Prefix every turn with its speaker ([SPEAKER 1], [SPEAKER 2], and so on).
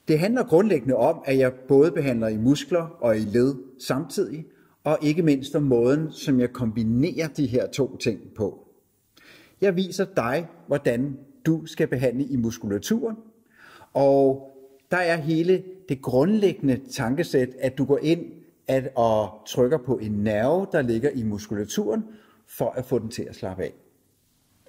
[SPEAKER 1] Det handler grundlæggende om, at jeg både behandler i muskler og i led samtidig, og ikke mindst om måden, som jeg kombinerer de her to ting på. Jeg viser dig, hvordan du skal behandle i muskulaturen, og der er hele det grundlæggende tankesæt, at du går ind og trykker på en nerve, der ligger i muskulaturen, for at få den til at slappe af.